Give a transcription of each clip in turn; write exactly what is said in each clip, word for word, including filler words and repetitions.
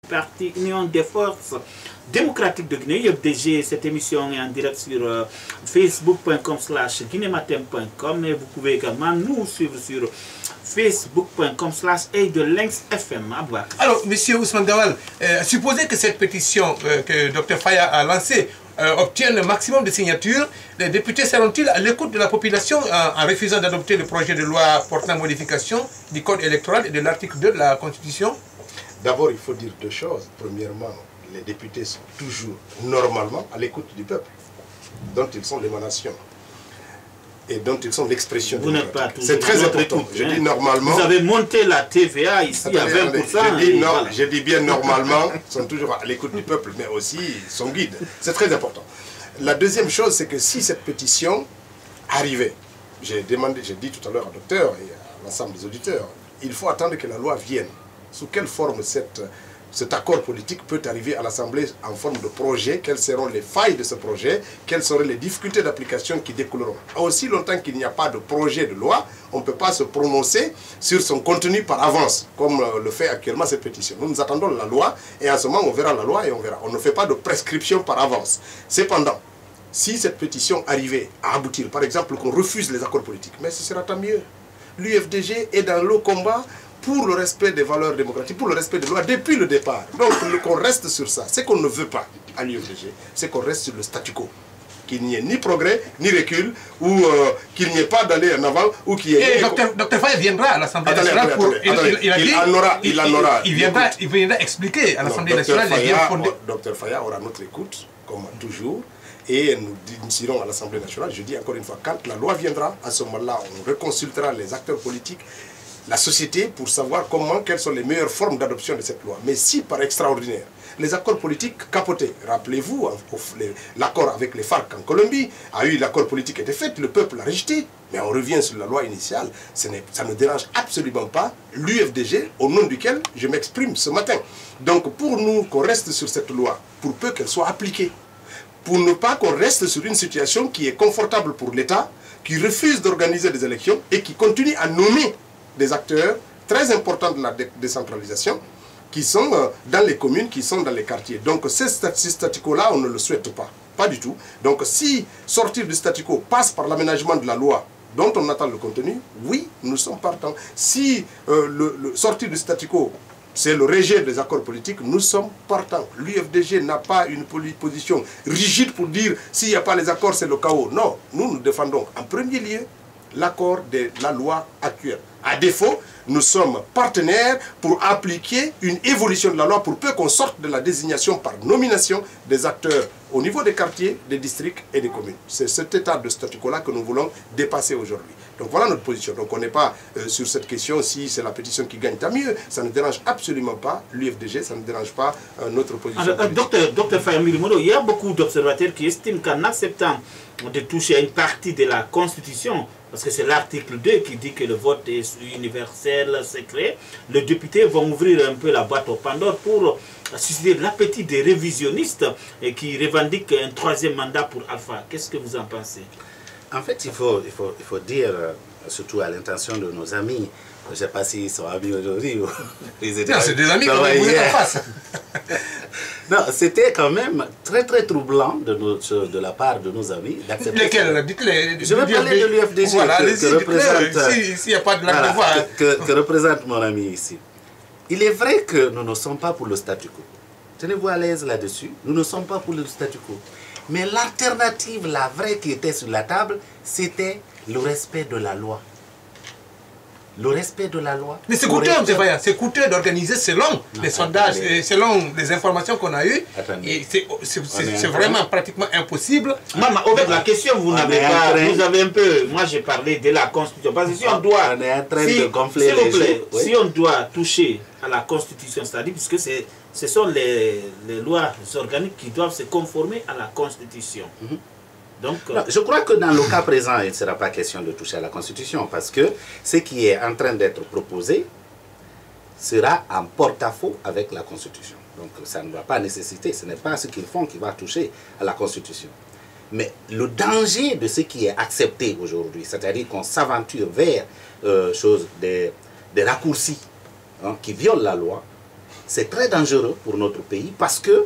parti Union des forces démocratiques de Guinée, U F D G. Cette émission est en direct sur euh, facebook point com slash guinématin point com et vous pouvez également nous suivre sur facebook point com slash et de Lynx F M. Alors, monsieur Ousmane Gawal, euh, supposez que cette pétition euh, que docteur Faya a lancée euh, obtienne le maximum de signatures, les députés seront-ils à l'écoute de la population en, en refusant d'adopter le projet de loi portant modification du code électoral et de l'article deux de la Constitution? D'abord, il faut dire deux choses. Premièrement, les députés sont toujours normalement à l'écoute du peuple, dont ils sont l'émanation et dont ils sont l'expression. Vous n'êtes pas toujours. C'est très important. Écoute, je hein. dis normalement. Vous avez monté la T V A ici attendez, à vingt pour cent. Je dis, non, voilà. je dis bien normalement, ils sont toujours à l'écoute du peuple, mais aussi son guide. C'est très important. La deuxième chose, c'est que si cette pétition arrivait, j'ai demandé, j'ai dit tout à l'heure au docteur et à l'ensemble des auditeurs, il faut attendre que la loi vienne. Sous quelle forme cette, cet accord politique peut arriver à l'Assemblée en forme de projet? Quelles seront les failles de ce projet? Quelles seraient les difficultés d'application qui découleront? Aussi longtemps qu'il n'y a pas de projet de loi, on ne peut pas se prononcer sur son contenu par avance, comme le fait actuellement cette pétition. Nous nous attendons la loi, et en ce moment on verra la loi et on verra. On ne fait pas de prescription par avance. Cependant, si cette pétition arrivait à aboutir, par exemple qu'on refuse les accords politiques, mais ce sera tant mieux. L'U F D G est dans le combat pour le respect des valeurs démocratiques, pour le respect des lois depuis le départ. Donc qu'on reste sur ça. Ce qu'on ne veut pas à l'U F D G, c'est qu'on reste sur le statu quo. Qu'il n'y ait ni progrès, ni recul, ou euh, qu'il n'y ait pas d'aller en avant, ou qu'il y ait... Et docteur docteur Faye viendra à l'Assemblée nationale pour... Attendez, attendez, il, il, a dit, il en aura, il, il en aura. Il, il, viendra, il viendra expliquer à l'Assemblée nationale les biens fondés. docteur Faya aura notre écoute, comme toujours, et nous, nous irons à l'Assemblée nationale. Je dis encore une fois, quand la loi viendra, à ce moment-là, on reconsultera les acteurs politiques, la société, pour savoir comment, quelles sont les meilleures formes d'adoption de cette loi. Mais si, par extraordinaire, les accords politiques capotaient, rappelez-vous, l'accord avec les FARC en Colombie, a eu l'accord politique était fait, le peuple l'a rejeté, mais on revient sur la loi initiale, ce ça ne dérange absolument pas l'U F D G, au nom duquel je m'exprime ce matin. Donc pour nous, qu'on reste sur cette loi, pour peu qu'elle soit appliquée, pour ne pas qu'on reste sur une situation qui est confortable pour l'État, qui refuse d'organiser des élections et qui continue à nommer des acteurs très importants de la dé décentralisation qui sont euh, dans les communes, qui sont dans les quartiers. Donc ce statu quo-là, on ne le souhaite pas. Pas du tout. Donc si sortir du statu quo passe par l'aménagement de la loi dont on attend le contenu, oui, nous sommes partants. Si euh, le, le sortir du statu quo, c'est le rejet des accords politiques, nous sommes partants. L'U F D G n'a pas une position rigide pour dire s'il n'y a pas les accords, c'est le chaos. Non, nous nous défendons en premier lieu l'accord de la loi actuelle. À défaut, nous sommes partenaires pour appliquer une évolution de la loi pour peu qu'on sorte de la désignation par nomination des acteurs au niveau des quartiers, des districts et des communes. C'est cet état de statu quo-là que nous voulons dépasser aujourd'hui. Donc voilà notre position. Donc on n'est pas euh, sur cette question si c'est la pétition qui gagne, tant mieux. Ça ne dérange absolument pas l'U F D G, ça ne dérange pas euh, notre position. Alors, euh, docteur, docteur Fayamil Modo, il y a beaucoup d'observateurs qui estiment qu'en acceptant de toucher à une partie de la Constitution, parce que c'est l'article deux qui dit que le vote est universel, secret, les députés vont ouvrir un peu la boîte au Pandore pour susciter l'appétit des révisionnistes et qui revendiquent un troisième mandat pour Alpha. Qu'est-ce que vous en pensez? En fait, il faut, il faut, il faut dire, surtout à l'intention de nos amis, je ne sais pas s'ils sont amis aujourd'hui ou ils étaient... C'est des amis que vous êtes en face. Non, c'était quand même très très troublant de, notre, de la part de nos amis d'accepter... Lesquels? Dites-les. Je vais parler de l'U F D G voilà, que, que représente... S'il n'y a pas de la voilà, voix. Que, que, que représente mon ami ici. Il est vrai que nous ne sommes pas pour le statu quo. Tenez-vous à l'aise là-dessus. Nous ne sommes pas pour le statu quo. Mais l'alternative, la vraie qui était sur la table, c'était le respect de la loi. Le respect de la loi. Mais c'est coûteux, c'est coûteux d'organiser selon non, les sondages, et selon les informations qu'on a eues. Et c'est vraiment pratiquement impossible. Maman, avec la question, vous n'avez pas, train... vous avez un peu, moi j'ai parlé de la Constitution. Parce que si on doit, on est en train si, de gonfler les plaît, oui. si on doit toucher à la Constitution, c'est-à-dire puisque ce sont les, les lois organiques qui doivent se conformer à la Constitution. Mm-hmm. Donc, non, je crois que dans le cas présent, il ne sera pas question de toucher à la Constitution parce que ce qui est en train d'être proposé sera en porte-à-faux avec la Constitution. Donc ça ne va pas nécessiter, ce n'est pas ce qu'ils font qui va toucher à la Constitution. Mais le danger de ce qui est accepté aujourd'hui, c'est-à-dire qu'on s'aventure vers euh, chose des, des raccourcis hein, qui violent la loi, c'est très dangereux pour notre pays parce que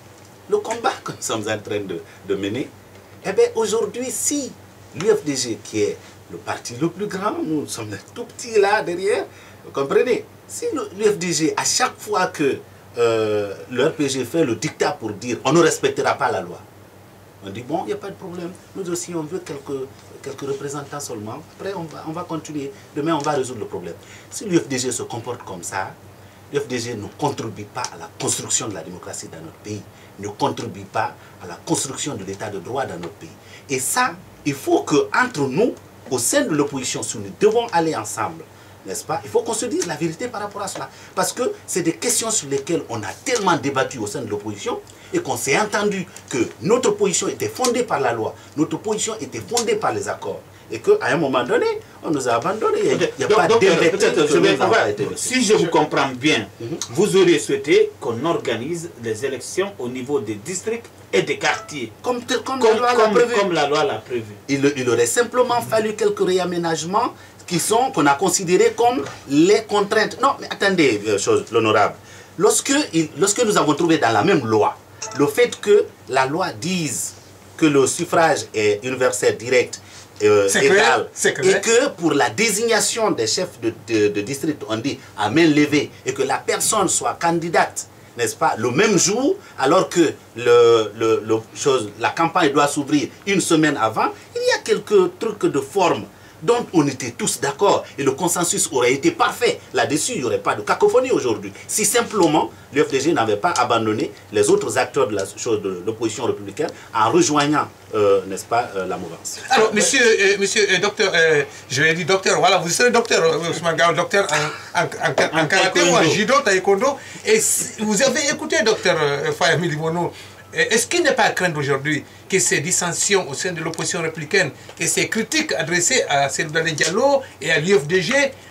le combat que nous sommes en train de, de mener, eh bien aujourd'hui, si l'U F D G, qui est le parti le plus grand, nous sommes tout petits là derrière, vous comprenez? Si l'U F D G, à chaque fois que euh, le R P G fait le dictat pour dire on ne respectera pas la loi, on dit bon, il n'y a pas de problème, nous aussi on veut quelques, quelques représentants seulement, après on va, on va continuer, demain on va résoudre le problème. Si l'U F D G se comporte comme ça, l'U F D G ne contribue pas à la construction de la démocratie dans notre pays, ne contribue pas à la construction de l'état de droit dans notre pays. Et ça, il faut qu'entre nous, au sein de l'opposition, si nous devons aller ensemble, n'est-ce pas, il faut qu'on se dise la vérité par rapport à cela. Parce que c'est des questions sur lesquelles on a tellement débattu au sein de l'opposition et qu'on s'est entendu que notre position était fondée par la loi, notre position était fondée par les accords. Et qu'à un moment donné, on nous a abandonnés. Il n'y a, a donc, pas d'invectif. Si je vous comprends bien, mm-hmm. vous auriez souhaité qu'on organise les élections au niveau des districts et des quartiers. Comme, comme, comme, la, loi comme, prévu. comme la loi l'a prévu. Il, il aurait simplement fallu quelques réaménagements qui sont, qu'on a considérés comme les contraintes. Non, mais attendez, chose, l'honorable. Lorsque, il, lorsque nous avons trouvé dans la même loi, le fait que la loi dise que le suffrage est universel direct, Euh, égal, et que pour la désignation des chefs de, de, de district, on dit à main levée, et que la personne soit candidate, n'est-ce pas, le même jour, alors que le, le, le chose, la campagne doit s'ouvrir une semaine avant, il y a quelques trucs de forme dont on était tous d'accord et le consensus aurait été parfait. Là-dessus, il n'y aurait pas de cacophonie aujourd'hui. Si simplement l'U F D G n'avait pas abandonné les autres acteurs de la chose de l'opposition républicaine en rejoignant, euh, n'est-ce pas, euh, la mouvance. Alors, monsieur, euh, monsieur euh, docteur, euh, je l'ai dit docteur, voilà, vous serez docteur, euh, docteur en, en, en, en, en karaté ou en judo, taekwondo, et vous avez écouté docteur euh, Faya Milimono. Est-ce qu'il n'est pas à craindre aujourd'hui que ces dissensions au sein de l'opposition républicaine et ces critiques adressées à Seydou Diallo et à l'U F D G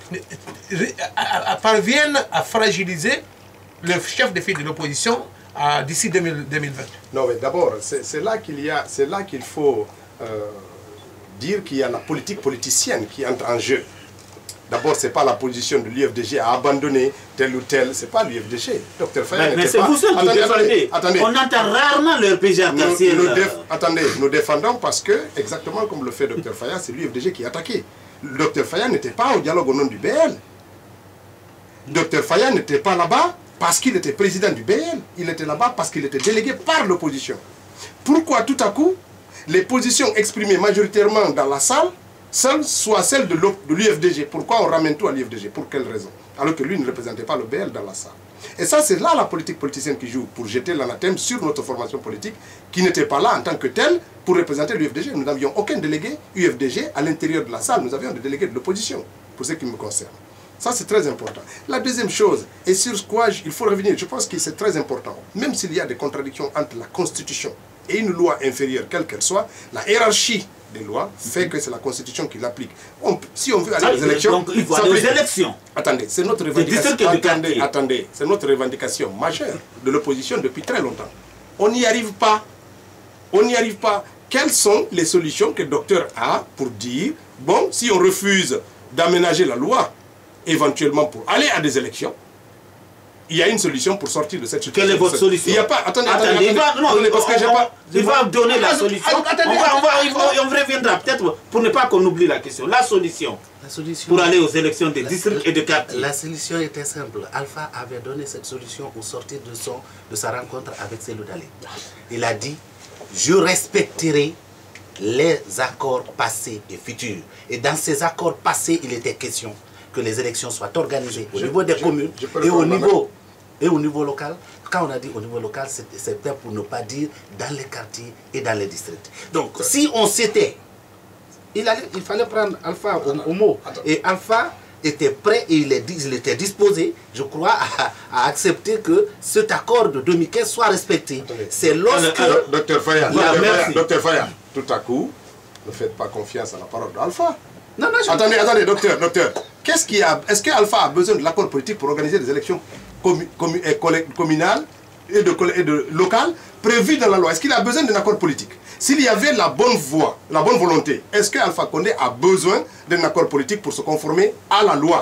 parviennent à fragiliser le chef de file de l'opposition d'ici deux mille vingt? Non, mais d'abord, c'est là qu'il y a, c'est là qu'il faut euh, dire qu'il y a la politique politicienne qui entre en jeu. D'abord, ce n'est pas la position de l'U F D G à abandonner tel ou tel, ce n'est pas l'U F D G. Docteur Faya, mais, mais c'est vous seul qui défendez. Attendez, on entend rarement le R P G attaquer. Nous, nous attendez, nous défendons parce que, exactement comme le fait Docteur Faya, c'est l'U F D G qui est attaqué. Docteur Faya n'était pas au dialogue au nom du B L. Docteur Faya n'était pas là-bas parce qu'il était président du B L. Il était là-bas parce qu'il était délégué par l'opposition. Pourquoi tout à coup, les positions exprimées majoritairement dans la salle Seule, soit celle de l'U F D G. Pourquoi on ramène tout à l'U F D G? Pour quelle raison? Alors que lui ne représentait pas le B L dans la salle. Et ça, c'est là la politique politicienne qui joue pour jeter l'anathème sur notre formation politique qui n'était pas là en tant que telle pour représenter l'U F D G. Nous n'avions aucun délégué U F D G à l'intérieur de la salle. Nous avions des délégués de l'opposition, pour ce qui me concerne. Ça, c'est très important. La deuxième chose, et sur quoi il faut revenir, je pense que c'est très important, même s'il y a des contradictions entre la Constitution et une loi inférieure, quelle qu'elle soit, la hiérarchie des lois fait que c'est la Constitution qui l'applique. Si on veut aller aux élections... Donc il faut aller aux élections. Attendez, c'est notre revendication... Attendez, attendez, c'est notre revendication majeure de l'opposition depuis très longtemps. On n'y arrive pas. On n'y arrive pas. Quelles sont les solutions que le docteur a pour dire, bon, si on refuse d'aménager la loi, éventuellement pour aller à des élections, il y a une solution pour sortir de cette situation. Quelle est votre solution? Il n'y a pas... Attendez, attendez, attendez, attendez, va, non, attendez parce que j'ai pas... Il va donner la solution. Attendez, on, va, on, va, on reviendra peut-être pour ne pas qu'on oublie la question. La solution, la solution pour aller aux élections des la, districts et de quartiers. La solution était simple. Alpha avait donné cette solution au sortir de, son, de sa rencontre avec Seydou Dali. Il a dit, je respecterai les accords passés et futurs. Et dans ces accords passés, il était question que les élections soient organisées au je, niveau des je, communes je et, au niveau, et au niveau local. Quand on a dit au niveau local, c'était pour ne pas dire dans les quartiers et dans les districts. Donc, si on s'était... Il, il fallait prendre Alpha au, au mot. Et Alpha était prêt et il, est, il était disposé, je crois, à, à accepter que cet accord de deux mille quinze soit respecté. C'est lorsque... Docteur Faya, Docteur Faya, tout à coup, ne faites pas confiance à la parole d'Alpha. Non, non, je... Attendez, attendez, docteur, docteur. Qu'est-ce qu'il y a? Est-ce qu'Alpha a besoin de l'accord politique pour organiser des élections commu commu communales et de, et de locales prévues dans la loi? Est-ce qu'il a besoin d'un accord politique? S'il y avait la bonne voie, la bonne volonté, est-ce qu'Alpha Condé a besoin d'un accord politique pour se conformer à la loi?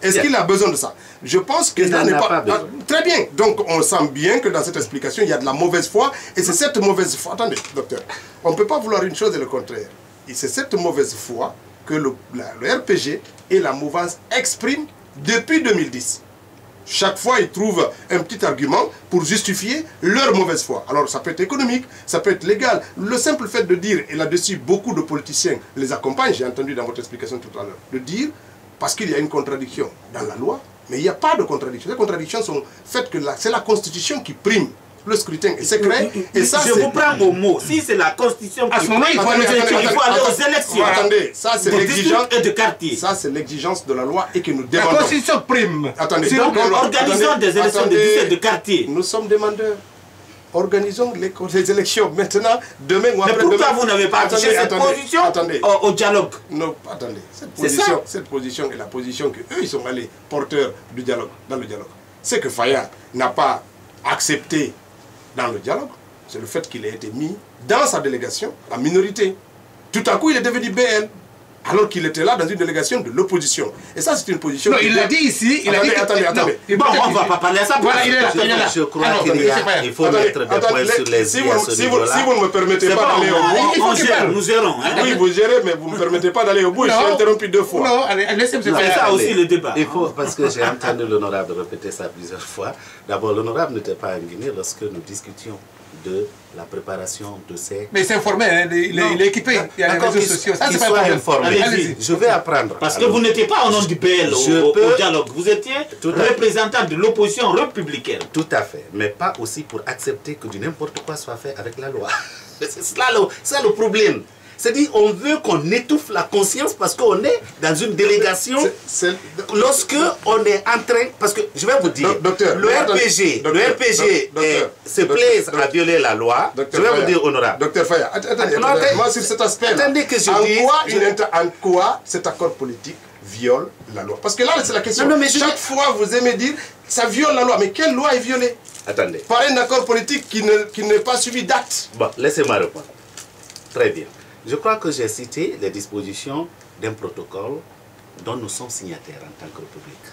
Est-ce qu'il a besoin de ça? Je pense que Il ça n'en n'est a pas... pas besoin. Ah, très bien. Donc on sent bien que dans cette explication, il y a de la mauvaise foi. Et c'est cette mauvaise foi... Attendez, docteur. On ne peut pas vouloir une chose et le contraire. Et c'est cette mauvaise foi que le, la- le R P G et la mouvance expriment depuis deux mille dix. Chaque fois, ils trouvent un petit argument pour justifier leur mauvaise foi. Alors, ça peut être économique, ça peut être légal. Le simple fait de dire, et là-dessus, beaucoup de politiciens les accompagnent, j'ai entendu dans votre explication tout à l'heure, de dire, parce qu'il y a une contradiction dans la loi, mais il n'y a pas de contradiction. Les contradictions sont faites que la- c'est la Constitution qui prime. Le scrutin est secret, et ça, je c'est... vous prends au mot. Si c'est la Constitution À qui ce moment, il faut Attendez, aller aux attendez, élections. il faut aller aux attendez, élections. Attendez, ça c'est de l'exigence district et de quartier. Ça c'est l'exigence de la loi et que nous La demandons. Constitution prime. Attendez, Sur donc, le- alors, Organisons attendez, des élections de attendez. district et de quartier. Nous sommes demandeurs. Organisons les, les élections maintenant, demain ou Mais après pourquoi demain. vous n'avez pas Attendez, affiché cette attendez, position attendez. au, au dialogue? Non, attendez. Cette C'est ça. position, cette position est la position que eux ils sont allés porteurs du dialogue, dans le dialogue. C'est que Fayad n'a pas accepté dans le dialogue, c'est le fait qu'il ait été mis dans sa délégation en minorité. Tout à coup, il est devenu B L, alors qu'il était là dans une délégation de l'opposition. Et ça, c'est une position... Non, qui il l'a doit- dit ici. Il a Attendez, dit que- attendez, non, attendez. il Bon, peut- on ne va pas parler à ça. Voilà, il est là. Je, il est là. je crois Alors, qu'il y a- laissez faire. il faut Attendez, mettre des attendez, points les- sur les si i vous, à ce si, vous, niveau-là. si vous ne me permettez C'est pas bon, d'aller au bout... on, Il faut on qu'il gère, parle. nous gérons. hein. Oui, vous gérez, mais vous ne me permettez pas d'aller au bout. Je suis Non. interrompu deux fois. Non, allez, laissez-moi Non, faire. ça Attendez, aussi, le débat. Il faut, parce que j'ai entendu l'honorable répéter ça plusieurs fois. D'abord, l'honorable n'était pas en Guinée lorsque nous discutions de la préparation de ces... Mais c'est informé, hein, il, est- il est- il est équipé. Il y a les D'accord, réseaux qu'il- sociaux. Ça, qu'il c'est pas soit un problème. informé. Allez-y. Allez-y. Je vais apprendre. Parce que Alors, vous n'étiez pas au nom du P L Je au, au peux- dialogue. Vous étiez Tout à fait. représentant de l'opposition républicaine. Tout à fait, mais pas aussi pour accepter que du n'importe quoi soit fait avec la loi. C'est cela le, c'est le problème. C'est-à-dire on veut qu'on étouffe la conscience parce qu'on est dans une délégation. C'est- c'est- Lorsque on est en train, parce que je vais vous dire, Do- docteur, le mais R P G, attendez, le docteur, R P G doc- eh, docteur, se docteur, plaise docteur, à violer la loi. Docteur Je vais Faya, vous dire honorable. Docteur Faya, att- attendez, Attendez, attendez, moi sur cet aspect-là, attendez que je en, dise- quoi je- une inter- en quoi cet accord politique viole la loi? Parce que là, c'est la question. Non, non, mais je Chaque dis- fois, vous aimez dire, ça viole la loi. Mais quelle loi est violée? Attendez. Par un accord politique qui ne- qui n'est pas suivi d'acte. Bon, laissez-moi répondre. Très bien. Je crois que j'ai cité les dispositions d'un protocole dont nous sommes signataires en tant que République.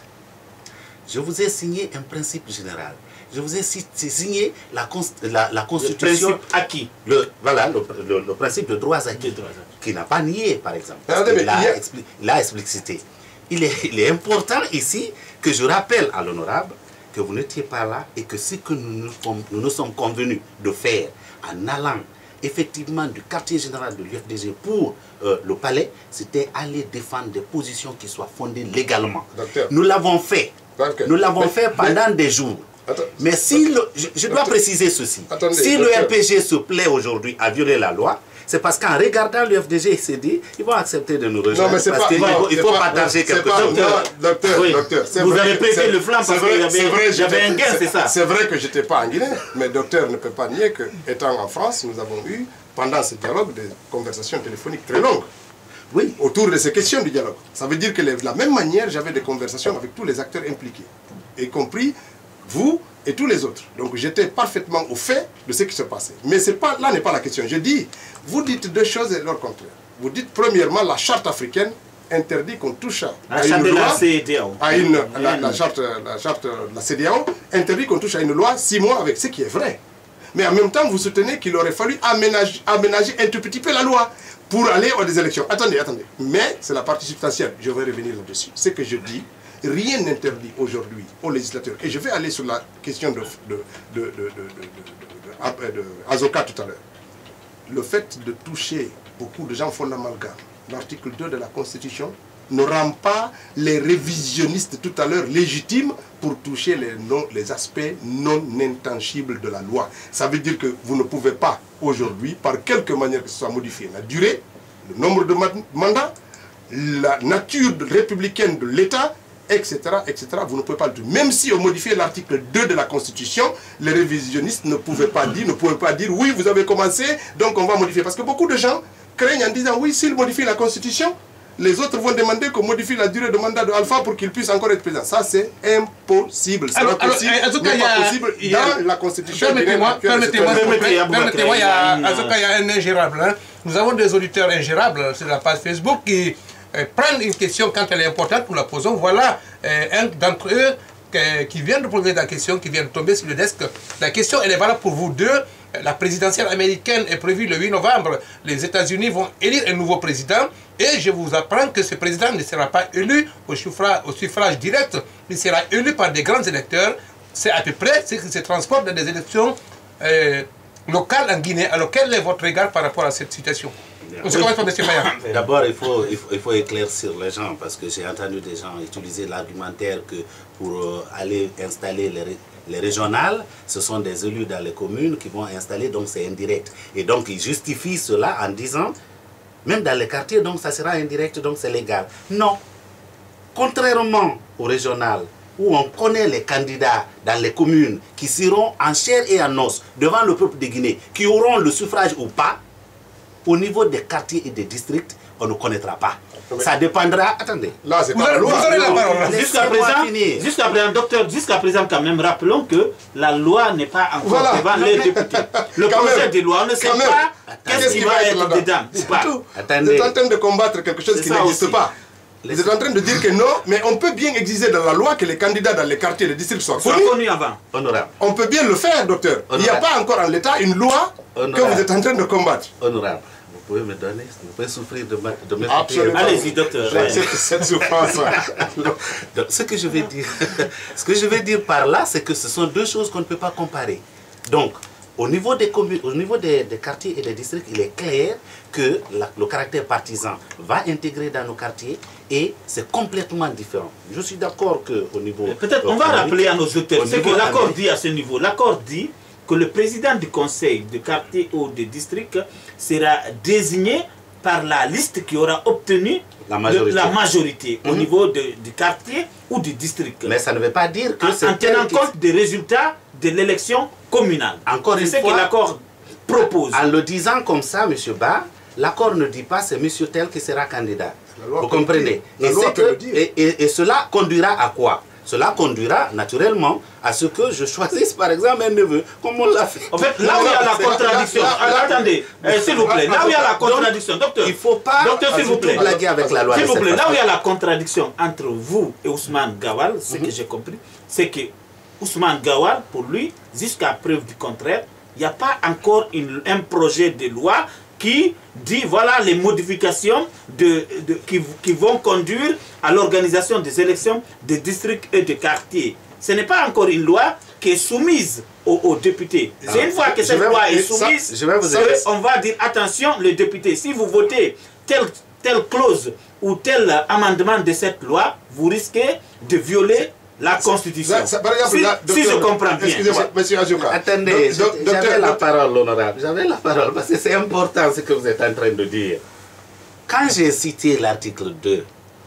Je vous ai signé un principe général. Je vous ai si- signé la, cons- la, la Le Constitution, principe acquis. le, voilà, le, le- le principe de droits acquis, De droits acquis. qui n'a pas nié, par exemple. Mais Parce attendez, qu'il mais il y l'a a- expli- il l'a explicité. Il est, il est important ici que je rappelle à l'honorable que vous n'étiez pas là et que ce que nous nous, com- nous nous sommes convenus de faire en allant effectivement du quartier général de l'U F D G pour euh, le palais, c'était aller défendre des positions qui soient fondées légalement. Docteur. Nous l'avons fait. Ok. Nous l'avons Mais- fait pendant des jours. Attends. Mais si le, je, je dois Docteur. préciser ceci. Attendez, si le docteur. R P G se plaît aujourd'hui à violer la loi, c'est parce qu'en regardant l'U F D G, il s'est dit, ils vont accepter de nous rejoindre. Non, mais c'est parce pas... qu'il non, faut, il c'est faut pas- partager c'est quelque pas- chose. non, docteur, Oui. docteur, c'est Vous vrai avez que- pété c'est- le flanc parce c'est vrai- qu'il y avait- c'est vrai, il y avait j'étais- un gain, c'est ça. C'est vrai que je n'étais pas en Guinée, mais docteur ne peut pas nier que, étant en France, nous avons eu, pendant ce dialogue, des conversations téléphoniques très longues Oui. autour de ces questions du dialogue. Ça veut dire que les- de la même manière, j'avais des conversations avec tous les acteurs impliqués, y compris vous et tous les autres. Donc j'étais parfaitement au fait de ce qui se passait. Mais c'est pas, là n'est pas la question. Je dis, vous dites deux choses et leur contraire. Vous dites premièrement, la charte africaine interdit qu'on touche à, La à charte une de la loi, C E D A O. à une, la, la charte, la charte de la C E D A O interdit qu'on touche à une loi six mois avec, ce qui est vrai. Mais en même temps, vous soutenez qu'il aurait fallu aménager, aménager un tout petit peu la loi pour aller aux des élections. Attendez, attendez. Mais c'est la partie substantielle. Je vais revenir là-dessus. Ce que je dis, rien n'interdit aujourd'hui aux législateurs. Et je vais aller sur la question de, de, de, de, de, de, de, de- de- de Azoka tout à l'heure. Le fait de toucher, beaucoup de gens font l'amalgame. L'article deux de la Constitution ne rend pas les révisionnistes tout à l'heure légitimes pour toucher les, non, les aspects non intangibles de la loi. Ça veut dire que vous ne pouvez pas aujourd'hui, par quelque manière que ce soit modifié, la durée, le nombre de ma- mandats, la nature de- républicaine de l'État, et cetera, et cetera. Vous ne pouvez pas le dire. Même si on modifiait l'article deux de la Constitution, les révisionnistes ne pouvaient pas dire, ne pouvaient pas dire, oui, vous avez commencé, donc on va modifier. Parce que beaucoup de gens craignent en disant, oui, s'ils modifient la Constitution, les autres vont demander qu'on modifie la durée de mandat de Alpha pour qu'il puisse encore être président. Ça, c'est impossible. C'est Alors, pas alors, possible, eh, Azoka, mais il y a- pas possible il y a- dans la Constitution. Permettez-moi, actuelle, permettez-moi, c'est s'il vous très- plaît, Permettez, Aboubacar, permettez-moi, il y a, il y a une- Azoka, il y a un ingérable. hein. Nous avons des auditeurs ingérables sur la page Facebook qui euh, prendre une question quand elle est importante, nous la posons. Voilà euh, un d'entre eux euh, qui vient de poser la question, qui vient de tomber sur le desk. La question, elle est valable pour vous deux. La présidentielle américaine est prévue le huit novembre. Les États-Unis vont élire un nouveau président. Et je vous apprends que ce président ne sera pas élu au suffrage, au suffrage direct. Il sera élu par des grands électeurs. C'est à peu près ce qui se transporte dans des élections euh, locales en Guinée. Alors, quel est votre regard par rapport à cette situation? On se commence par M. Faya. D'abord, il faut, il, faut, il faut éclaircir les gens, parce que j'ai entendu des gens utiliser l'argumentaire que pour euh, aller installer les, les régionales, ce sont des élus dans les communes qui vont installer, donc c'est indirect. Et donc, ils justifient cela en disant, même dans les quartiers, donc ça sera indirect, donc c'est légal. Non. Contrairement au régional, où on connaît les candidats dans les communes qui seront en chair et en os devant le peuple de Guinée, qui auront le suffrage ou pas, au niveau des quartiers et des districts, on ne connaîtra pas. Mais ça dépendra... Attendez. Là, c'est vous pas la loi. Jusqu'à présent, jusqu'à présent, docteur, jusqu'à présent, quand même, rappelons que la loi n'est pas encore voilà. devant les députés. Le quand projet même, de loi, on ne sait même. pas qu'est-ce qui va être dedans. Ou pas. Vous êtes en train de combattre quelque chose qui n'existe pas. Vous êtes en train de dire que non, mais on peut bien exiger dans la loi que les candidats dans les quartiers et les districts soient connus. connus avant. Honorable. On peut bien le faire, docteur. Honorable. Il n'y a pas encore en l'état une loi Honorable. que vous êtes en train de combattre. Honorable. Vous pouvez me donner, vous pouvez souffrir de ma de mes Absolument. Allez-y, docteur. J'accepte cette souffrance. Donc, ce que je vais dire, ce que je vais dire par là, c'est que ce sont deux choses qu'on ne peut pas comparer. Donc, au niveau des communes, au niveau des, des quartiers et des districts, il est clair que la, le caractère partisan va intégrer dans nos quartiers et c'est complètement différent. Je suis d'accord qu'au niveau... Peut-être on va rappeler à nos auteurs ce que l'accord dit à ce niveau. L'accord dit que le président du conseil de quartier ou de district sera désigné par la liste qui aura obtenu la majorité, le, la majorité mmh. au niveau de, du quartier ou du district. Mais ça ne veut pas dire que c'est... En, en tenant compte des résultats de l'élection communale. Encore une fois, c'est ce que l'accord propose. En le disant comme ça, M. Ba, l'accord ne dit pas c'est M. tel qui sera candidat. Vous comprenez? La et, loi peut que, le dire. Et, et, et cela conduira à quoi? Cela conduira naturellement à ce que je choisisse par exemple un neveu, comme on l'a fait. En fait, là où il y a la contradiction, attendez, euh, s'il vous plaît, là où il y a la contradiction, docteur, il ne faut pas docteur, s'il vous plaît, blaguer avec la loi. S'il vous plaît, là où il y a la contradiction entre vous et Ousmane Gawal, ce mm-hmm. que j'ai compris, c'est que Ousmane Gawal, pour lui, jusqu'à preuve du contraire, il n'y a pas encore une, un projet de loi qui dit voilà les modifications de, de, qui, qui vont conduire à l'organisation des élections des districts et des quartiers. Ce n'est pas encore une loi qui est soumise aux, aux députés. Ah, c'est une fois que cette loi est soumise, ça, vous ça, on va dire attention les députés, si vous votez telle, telle clause ou tel amendement de cette loi, vous risquez de violer la Constitution. Ça, ça, par exemple, si, là, docteur, si je comprends bien. Excusez-moi, monsieur Azouka. Attendez, j'avais la parole, l'honorable. J'avais la parole, parce que c'est important ce que vous êtes en train de dire. Quand j'ai cité l'article deux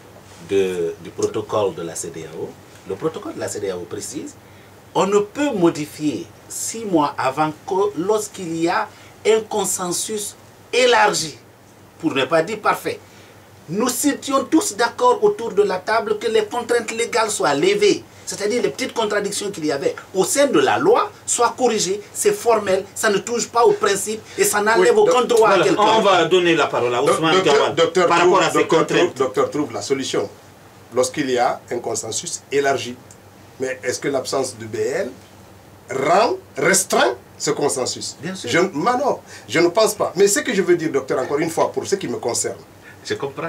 de, du protocole de la C D A O, le protocole de la C D A O précise, on ne peut modifier six mois avant que lorsqu'il y a un consensus élargi, pour ne pas dire parfait. Nous étions tous d'accord autour de la table que les contraintes légales soient levées. C'est-à-dire les petites contradictions qu'il y avait au sein de la loi soient corrigées. C'est formel, ça ne touche pas au principe et ça n'enlève oui, aucun droit voilà, à quelqu'un. On va donner la parole à Ousmane Gawal par rapport à ces contraintes. Docteur trouve la solution lorsqu'il y a un consensus élargi. Mais est-ce que l'absence de B L rend, restreint ce consensus? Bien sûr. Je, non, je ne pense pas. Mais ce que je veux dire, docteur, encore une fois, pour ce qui me concerne, je comprends.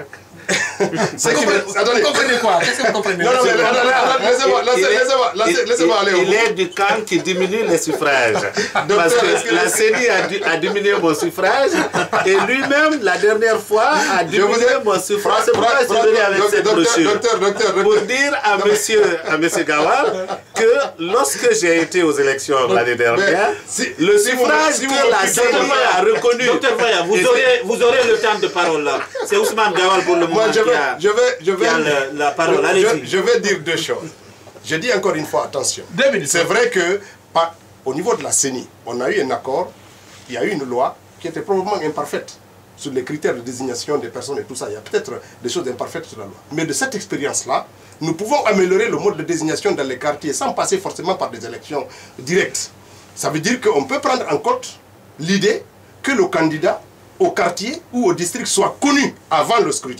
C'est qui me... Attendez, vous comprenez quoi? Qu'est-ce que vous comprenez? Non, non, mais laissez-moi laissez laissez aller. Il est du camp qui diminue les suffrages. Parce que la C E N I a, a diminué mon suffrage et lui-même, la dernière fois, a diminué mon suffrage. C'est pourquoi je suis venu avec cette brochure. Pour dire à monsieur, à monsieur Gawal que lorsque j'ai été aux élections l'année dernière, le suffrage que la C E N I a reconnu. Docteur Faya, vous aurez, vous aurez le temps de parole là. C'est Ousmane Gawal pour le moment. Moi, je vais, je vais, je vais, le, la parole. Je, je vais dire deux choses. Je dis encore une fois, attention. C'est vrai que, pas, au niveau de la C E N I, on a eu un accord, il y a eu une loi qui était probablement imparfaite sur les critères de désignation des personnes et tout ça. Il y a peut-être des choses imparfaites sur la loi. Mais de cette expérience-là, nous pouvons améliorer le mode de désignation dans les quartiers sans passer forcément par des élections directes. Ça veut dire qu'on peut prendre en compte l'idée que le candidat au quartier ou au district soit connu avant le scrutin.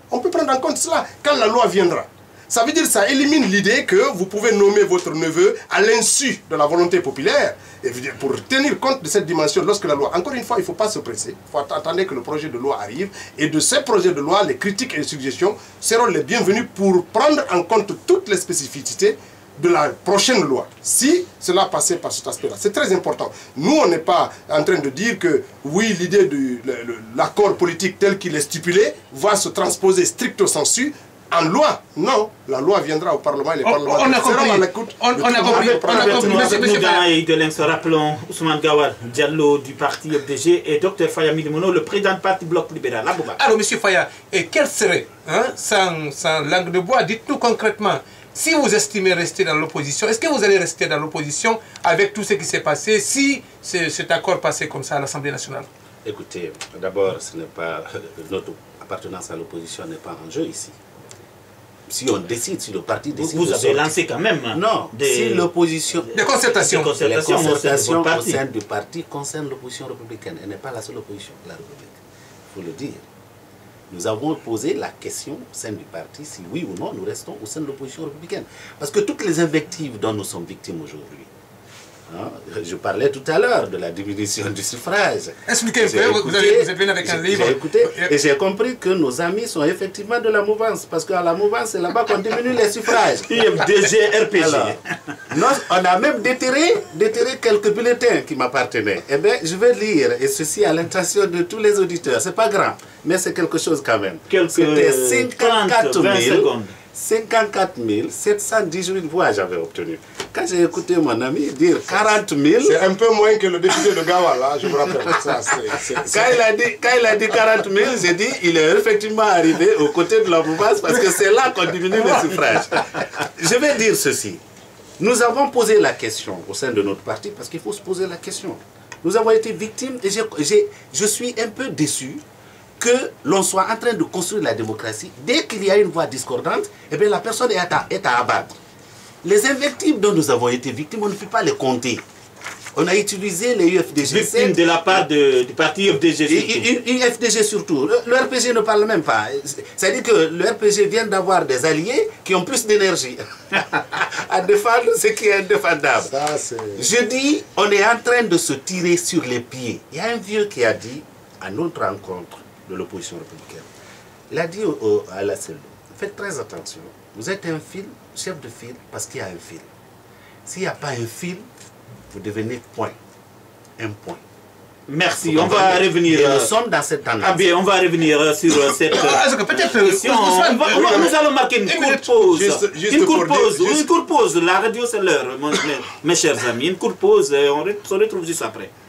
On peut prendre en compte cela quand la loi viendra. Ça veut dire que ça élimine l'idée que vous pouvez nommer votre neveu à l'insu de la volonté populaire. Et pour tenir compte de cette dimension, lorsque la loi... Encore une fois, il ne faut pas se presser. Il faut attendre que le projet de loi arrive. Et de ces projets de loi, les critiques et les suggestions seront les bienvenus pour prendre en compte toutes les spécificités de la prochaine loi. Si cela passait par cet aspect-là, c'est très important. Nous, on n'est pas en train de dire que, oui, l'idée de l'accord politique tel qu'il est stipulé va se transposer stricto sensu en loi. Non, la loi viendra au Parlement et les on, parlementaires on a compris. seront à l'écoute. On, on a compris. On a compris. Monsieur, monsieur nous, rappelons Ousmane Gawal Diallo du parti F D G et Dr Faya Milimono, le président du parti Bloc libéral. Alors, monsieur Faya, et quel serait, hein, sans, sans langue de bois, dites-nous concrètement, si vous estimez rester dans l'opposition, est-ce que vous allez rester dans l'opposition avec tout ce qui s'est passé si cet accord passait comme ça à l'Assemblée nationale? Écoutez, d'abord, ce n'est pas notre appartenance à l'opposition n'est pas en jeu ici. Si on décide, si le parti décide... Vous, vous avez lancé quand même... Non, des, si l'opposition... Des concertations. Des concertations, les concertations au sein du parti concernent l'opposition républicaine. Elle n'est pas la seule opposition de la République. Il faut le dire. Nous avons posé la question au sein du parti, si oui ou non nous restons au sein de l'opposition républicaine. Parce que toutes les invectives dont nous sommes victimes aujourd'hui, hein, je parlais tout à l'heure de la diminution du suffrage. Expliquez un peu, vous, avez, vous êtes venu avec un livre. J'ai écouté et j'ai compris que nos amis sont effectivement de la mouvance. Parce qu'à la mouvance, c'est là-bas qu'on diminue les suffrages. I F D G, R P G. Alors, nous, on a même déterré, déterré quelques bulletins qui m'appartenaient. Eh bien, je vais lire, et ceci à l'intention de tous les auditeurs. C'est pas grand, mais c'est quelque chose quand même. C'était cinquante-quatre mille sept cent dix-huit voix j'avais obtenu. Quand j'ai écouté mon ami dire quarante mille... C'est un peu moins que le député de Gawal, là, je me rappelle. Ça, c est, c est, quand, il a dit, quand il a dit quarante mille, j'ai dit il est effectivement arrivé aux côtés de la mouvance parce que c'est là qu'on diminue les suffrages. Je vais dire ceci. Nous avons posé la question au sein de notre parti parce qu'il faut se poser la question. Nous avons été victimes et je suis un peu déçu que l'on soit en train de construire la démocratie. Dès qu'il y a une voix discordante, eh bien, la personne est à, est à abattre. Les invectives dont nous avons été victimes, on ne peut pas les compter. On a utilisé les U F D G. Victime de la part de, du parti U F D G surtout. U F D G surtout. Le, le R P G ne parle même pas. C'est-à-dire que le R P G vient d'avoir des alliés qui ont plus d'énergie à défendre ce qui est indéfendable. Ça, je dis, on est en train de se tirer sur les pieds. Il y a un vieux qui a dit, à notre rencontre de l'opposition républicaine, il a dit au, au, à la cellule, faites très attention. Vous êtes un fil, chef de file, parce qu'il y a un fil. S'il n'y a pas un fil, vous devenez point. Un point. Merci, on va revenir. Et nous sommes dans cette tendance. Ah bien, on va revenir sur cette question. Nous allons marquer une courte pause. Juste, juste une courte pause. Dire, juste... Une courte pause. La radio, c'est l'heure, mes chers amis. Une courte pause. On se retrouve juste après.